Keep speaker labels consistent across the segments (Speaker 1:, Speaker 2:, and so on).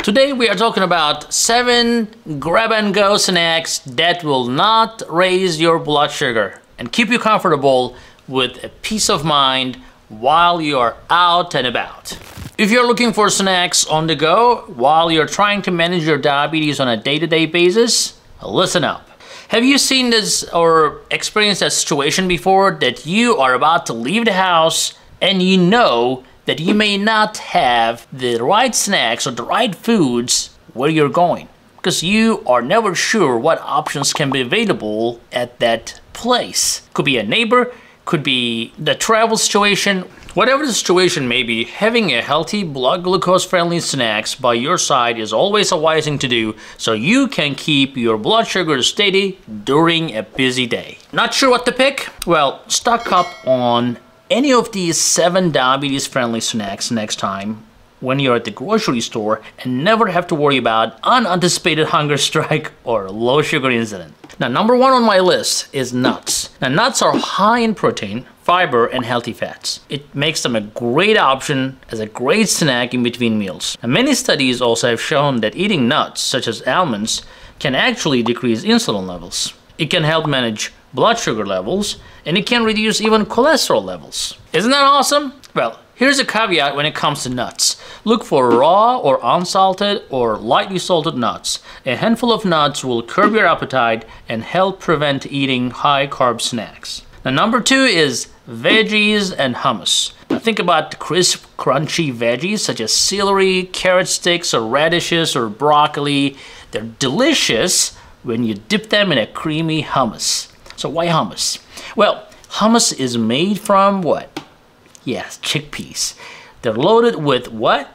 Speaker 1: Today we are talking about 7 grab-and-go snacks that will not raise your blood sugar and keep you comfortable with a peace of mind while you are out and about. If you're looking for snacks on the go while you're trying to manage your diabetes on a day-to-day basis, listen up. Have you seen this or experienced a situation before that you are about to leave the house and you know that you may not have the right snacks or the right foods where you're going because you are never sure what options can be available at that place? Could be a neighbor, could be the travel situation. Whatever the situation may be, having a healthy blood glucose friendly snacks by your side is always a wise thing to do so you can keep your blood sugar steady during a busy day. Not sure what to pick? Well, stock up on any of these 7 diabetes friendly snacks next time when you're at the grocery store and never have to worry about unanticipated hunger strike or low sugar incident. Now, number 1 on my list is nuts. Now, nuts are high in protein, fiber, and healthy fats. It makes them a great option as a great snack in between meals. And many studies also have shown that eating nuts, such as almonds, can actually decrease insulin levels. It can help manage blood sugar levels, and it can reduce even cholesterol levels. Isn't that awesome? Well, here's a caveat when it comes to nuts. Look for raw or unsalted or lightly salted nuts. A handful of nuts will curb your appetite and help prevent eating high-carb snacks. Now, number 2 is veggies and hummus. Now, think about the crisp, crunchy veggies such as celery, carrot sticks, or radishes, or broccoli. They're delicious when you dip them in a creamy hummus. So why hummus? Well, hummus is made from what? Yes, chickpeas. They're loaded with what?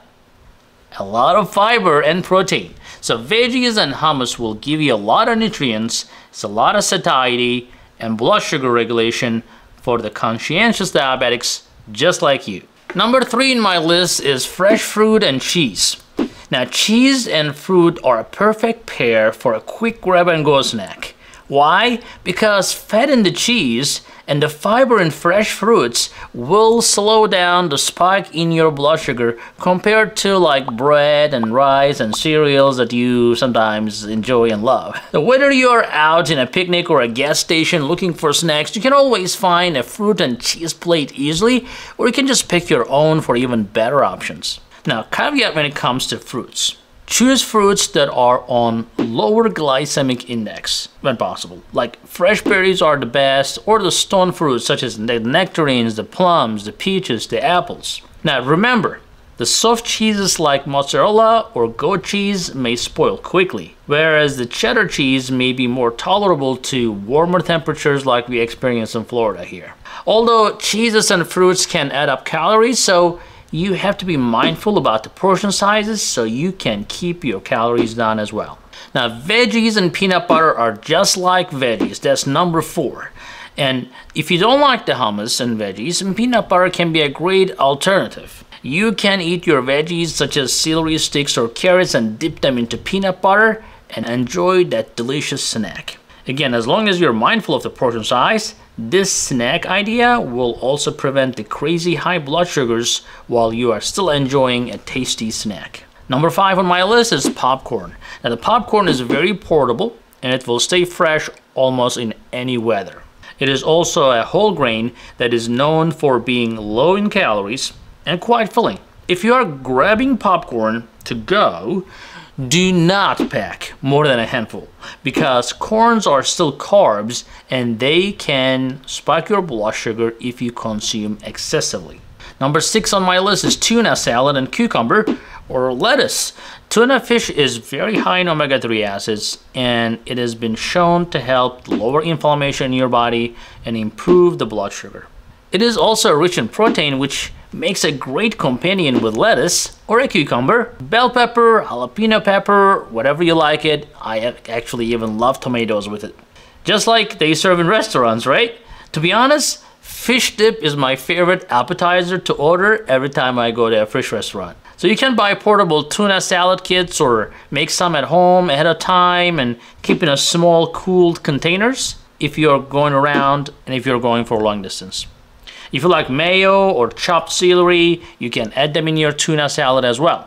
Speaker 1: A lot of fiber and protein. So veggies and hummus will give you a lot of nutrients, it's a lot of satiety, and blood sugar regulation for the conscientious diabetics just like you. Number 3 in my list is fresh fruit and cheese. Now, cheese and fruit are a perfect pair for a quick grab-and-go snack. Why? Because fat in the cheese and the fiber in fresh fruits will slow down the spike in your blood sugar compared to like bread and rice and cereals that you sometimes enjoy and love. So whether you're out in a picnic or a gas station looking for snacks, you can always find a fruit and cheese plate easily, or you can just pick your own for even better options. Now, caveat when it comes to fruits. Choose fruits that are on lower glycemic index when possible. Like fresh berries are the best, or the stone fruits such as the nectarines, the plums, the peaches, the apples. Now remember, the soft cheeses like mozzarella or goat cheese may spoil quickly, whereas the cheddar cheese may be more tolerable to warmer temperatures like we experience in Florida here. Although cheeses and fruits can add up calories, so you have to be mindful about the portion sizes so you can keep your calories down as well. Now, veggies and peanut butter are just like veggies. That's number 4. And if you don't like the hummus and veggies, peanut butter can be a great alternative. You can eat your veggies such as celery sticks or carrots and dip them into peanut butter and enjoy that delicious snack. Again, as long as you're mindful of the portion size, this snack idea will also prevent the crazy high blood sugars while you are still enjoying a tasty snack. Number 5 on my list is popcorn. Now, the popcorn is very portable and it will stay fresh almost in any weather. It is also a whole grain that is known for being low in calories and quite filling. If you are grabbing popcorn to go, do not pack more than a handful because corns are still carbs and they can spike your blood sugar if you consume excessively. Number 6 on my list is tuna salad and cucumber or lettuce. Tuna fish is very high in omega-3 acids and it has been shown to help lower inflammation in your body and improve the blood sugar. It is also rich in protein, which makes a great companion with lettuce or a cucumber, bell pepper, jalapeno pepper, whatever you like it. I actually even love tomatoes with it. Just like they serve in restaurants, right? To be honest, fish dip is my favorite appetizer to order every time I go to a fish restaurant. So you can buy portable tuna salad kits or make some at home ahead of time and keep in a small cooled containers if you're going around and if you're going for a long distance. If you like mayo or chopped celery, you can add them in your tuna salad as well.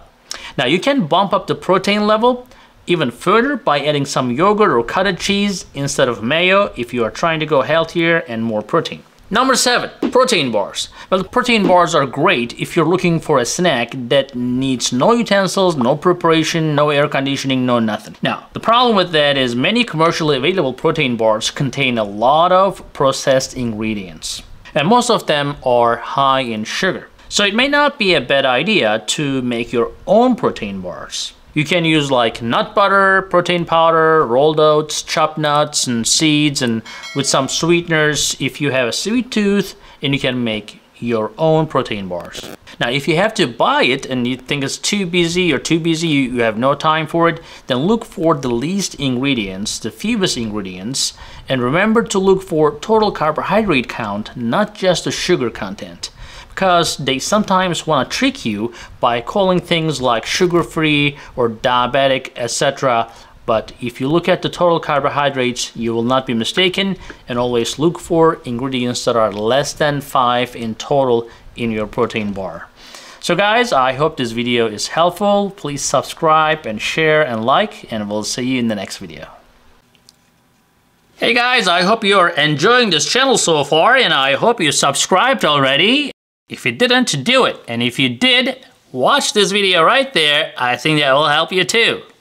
Speaker 1: Now you can bump up the protein level even further by adding some yogurt or cottage cheese instead of mayo if you are trying to go healthier and more protein. Number 7, protein bars. Well, protein bars are great if you're looking for a snack that needs no utensils, no preparation, no air conditioning, no nothing. Now, the problem with that is many commercially available protein bars contain a lot of processed ingredients, and most of them are high in sugar. So it may not be a bad idea to make your own protein bars. You can use like nut butter, protein powder, rolled oats, chopped nuts and seeds, and with some sweeteners if you have a sweet tooth, and you can make your own protein bars. Now if you have to buy it and you think it's too busy, you have no time for it, then look for the least ingredients, the fewest ingredients, and remember to look for total carbohydrate count, not just the sugar content. Because they sometimes want to trick you by calling things like sugar-free or diabetic, etc. But if you look at the total carbohydrates, you will not be mistaken, and always look for ingredients that are less than 5 in total in your protein bar. So guys, I hope this video is helpful. Please subscribe and share and like, and we'll see you in the next video. Hey guys, I hope you're enjoying this channel so far, and I hope you subscribed already. If you didn't, do it. And if you did, watch this video right there. I think that will help you too.